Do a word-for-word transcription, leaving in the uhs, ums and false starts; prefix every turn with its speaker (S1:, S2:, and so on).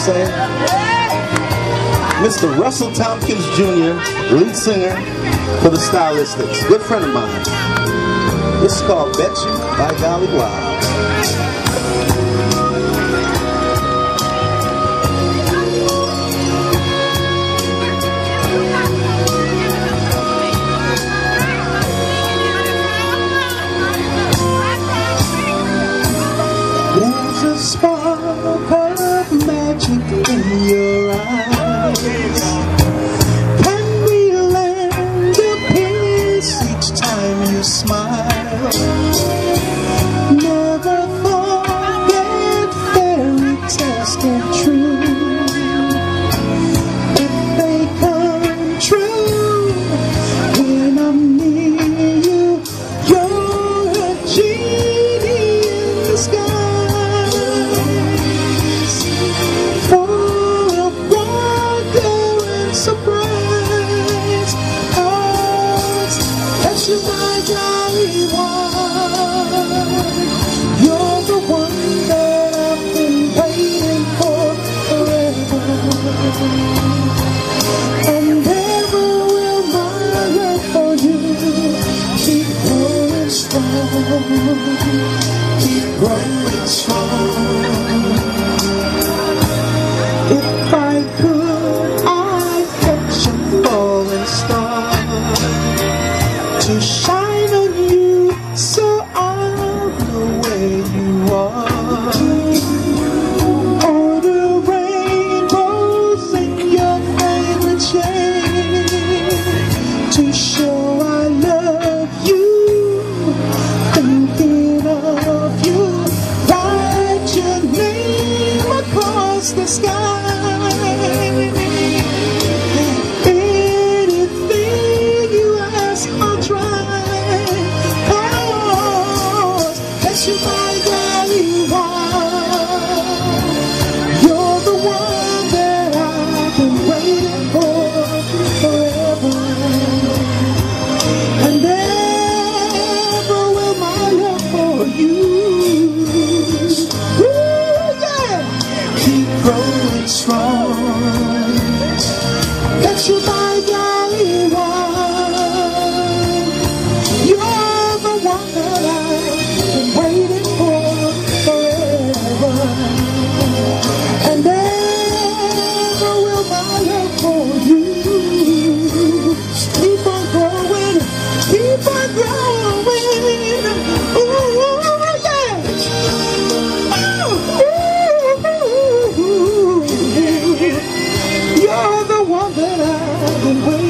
S1: saying? Mister Russell Tompkins Junior, lead singer for the Stylistics, good friend of mine. This is called Betcha by Golly Wild. There's a spark of magic in your eyes. Can we land a piece each time you smile? Never forget fairy tales come true. If they come true when I'm near you, you're a genie in the sky. Surprise, hearts, that's you, my Golly Wild. You're the one that I've been waiting for forever, and ever will my love for you keep growing strong, keep growing strong. If I could, to shine on you so I'll know where you are. Order rainbows in your favorite shade to show I love you, thinking of you. Write your name across the sky. You're the one that I've been waiting for forever, and ever will my love for you. Ooh, yeah. Keep growing strong. That's you, my Golly Wild. You're the one that I've been waiting for forever, and ever will my love for you keep on growing, keep on growing. Ooh, yeah. Ooh, ooh, ooh. You're the one that I've been waiting